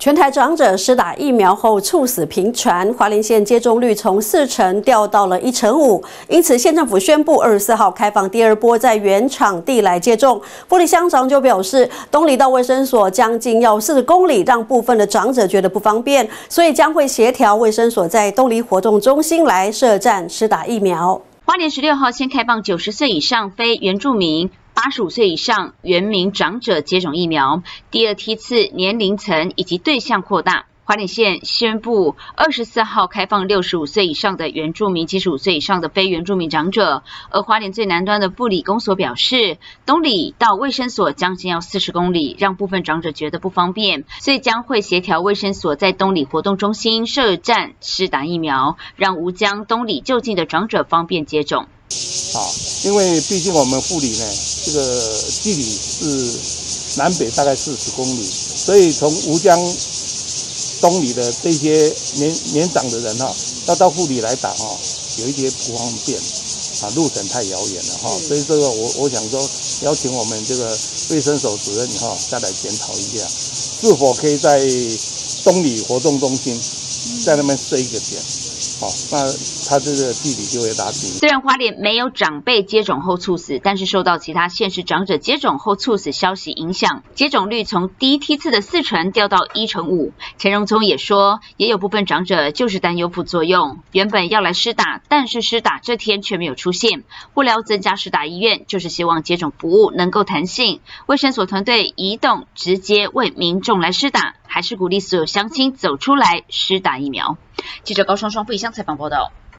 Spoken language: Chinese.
全台长者施打疫苗后猝死频传，花莲县接种率从40%掉到了1.5%，因此县政府宣布24号开放第二波在原场地来接种。埔里乡长就表示，东里到卫生所将近要40公里，让部分的长者觉得不方便，所以将会协调卫生所在东里活动中心来设站施打疫苗。 花莲16号先开放90岁以上非原住民、85岁以上原民长者接种疫苗，第二梯次年龄层以及对象扩大。花莲县宣布24号开放65岁以上的原住民、75岁以上的非原住民长者。而花莲最南端的埔里公所表示，东里到卫生所将近要40公里，让部分长者觉得不方便，所以将会协调卫生所在东里活动中心设站施打疫苗，让吴江、东里就近的长者方便接种。 因为毕竟我们埔里呢，这个距离是南北大概40公里，所以从吴江、东里的这些年长的人要到埔里来打有一些不方便路程太遥远了所以这个我想说，邀请我们这个卫生所主任再来检讨一下，是否可以在东里活动中心在那边设一个点。那他这个距离就会拉近。 虽然花莲没有长辈接种后猝死，但是受到其他县市长者接种后猝死消息影响，接种率从第一梯次的40%掉到1.5%。陈荣聪也说，也有部分长者就是担忧副作用，原本要来施打，但是施打这天却没有出现。为了增加施打意愿，就是希望接种服务能够弹性，卫生所团队移动直接为民众来施打，还是鼓励所有乡亲走出来施打疫苗。记者高双双埔里乡采访报道。